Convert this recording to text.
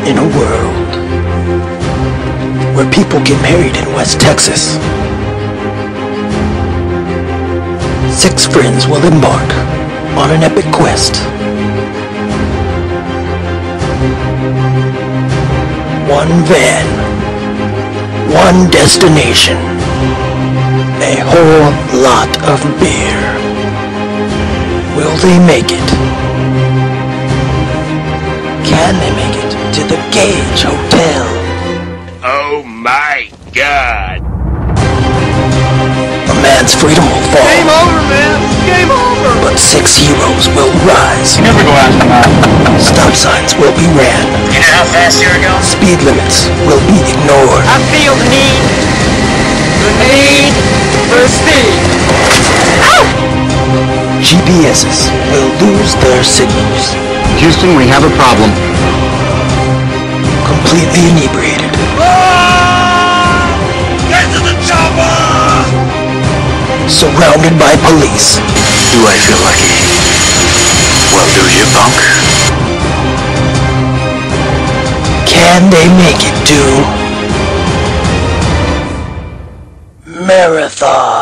In a world where people get married in West Texas, 6 friends will embark on an epic quest. One van, one destination, a whole lot of beer. Will they make it? Can they make it to the Gage Hotel? Oh my God! A man's freedom will fall. Game over, man! Game over! But 6 heroes will rise. You never go after that. Stop signs will be ran. You know how fast you were going? Speed limits will be ignored. I feel the need for speed. Ow! GPSs will lose their signals. Houston, we have a problem. Completely inebriated. Get to the chopper! Surrounded by police. Do I feel lucky? Well, do you, punk? Can they make it to Marathon?